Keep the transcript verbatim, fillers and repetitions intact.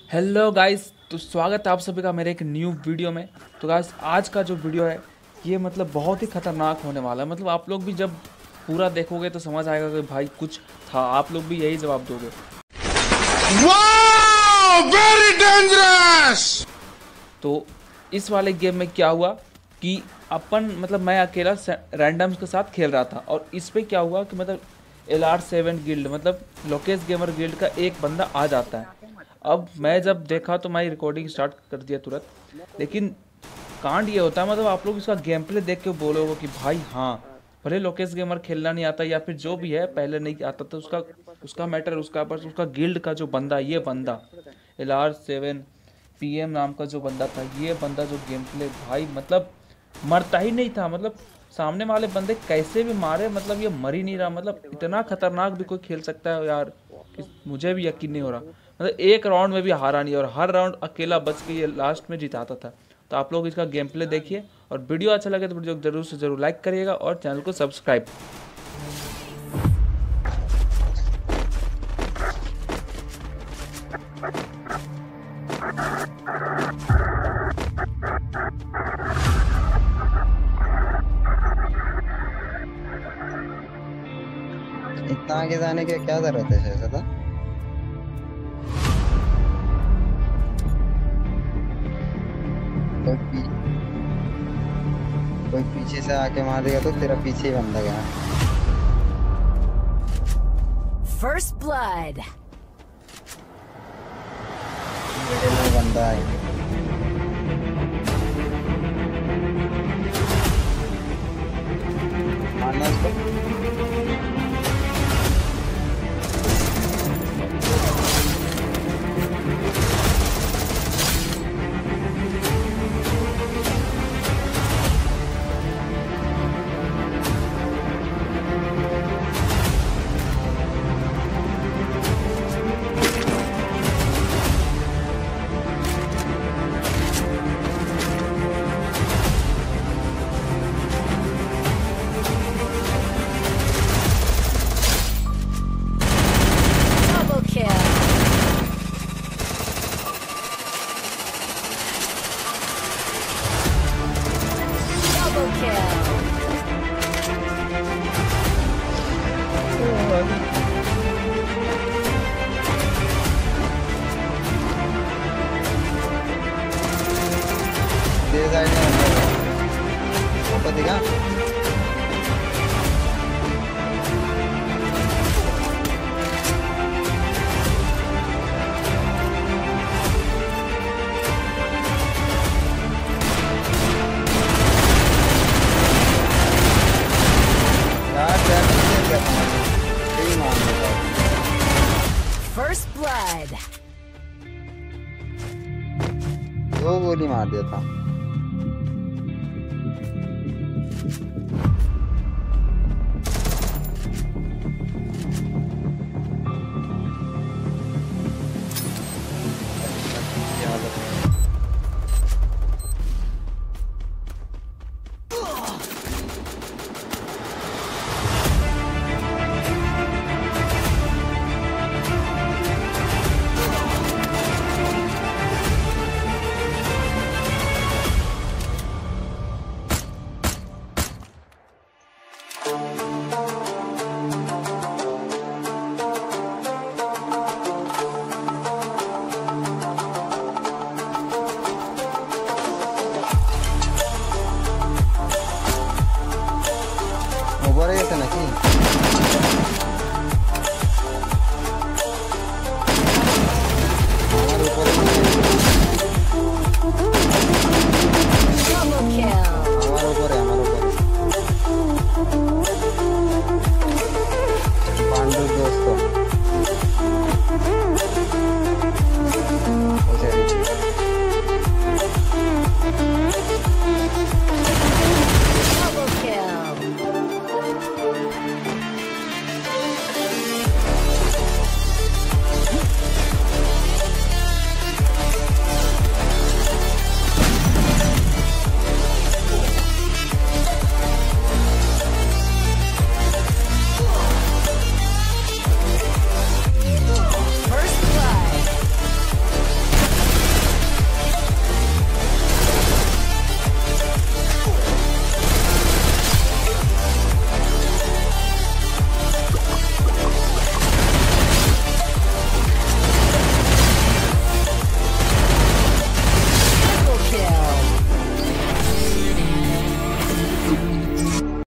Hello guys, तो स्वागत है आप सभी का मेरे एक न्यू वीडियो में। तो गाइस आज का जो वीडियो है ये मतलब बहुत ही खतरनाक होने वाला है। मतलब आप लोग भी जब पूरा देखोगे तो समझ आएगा कि भाई कुछ था। आप लोग भी यही जवाब दोगे। वाह, वेरी डेंजरस। तो इस वाले गेम में क्या हुआ कि अपन मतलब मैं अकेला रैंडम्स के साथ खेल रहा था और इस पे क्या हुआ कि मतलब एल आर सेवन गिल्ड मतलब लोकेश गेमर गिल्ड का एक बंदा आ जाता है। अब मैं जब देखा तो मैं रिकॉर्डिंग स्टार्ट कर दिया तुरंत। लेकिन कांड ये होता है मतलब आप लोग इसका गेम प्ले देख के बोलोगे कि भाई हाँ, भले लोकेश गेमर खेलना नहीं आता या फिर जो भी है पहले नहीं आता तो उसका उसका मैटर उसका बस उसका गिल्ड का जो बंदा ये बंदा L R seven P M नाम का जो बंदा था, ये बंदा जो गेम प्ले भाई मतलब मरता ही नहीं था। मतलब सामने वाले बंदे कैसे भी मारे मतलब ये मर ही नहीं रहा। मतलब इतना खतरनाक भी कोई खेल सकता है यार कि मुझे भी यकीन नहीं हो रहा। मतलब एक राउंड में भी हारा नहीं और हर राउंड अकेला बच के ये लास्ट में जिताता था। तो आप लोग इसका गेम प्ले देखिए और वीडियो अच्छा लगे तो वीडियो जरूर से जरूर लाइक करिएगा और चैनल को सब्सक्राइब। इतना आगे जाने की क्या जरूरत है शायद। कोई पी, कोई पीछे से आके मार देगा तो तेरा पीछे ही बंदा गया। First blood. मेरे में बंदा है। मारना उसको। Double kill. Double kill. तेरे साइड में बंदा है। ऊपर दिखा। यार डैमेज दे दिया था। सही मान लो। First blood. दो गोली मार दिया था।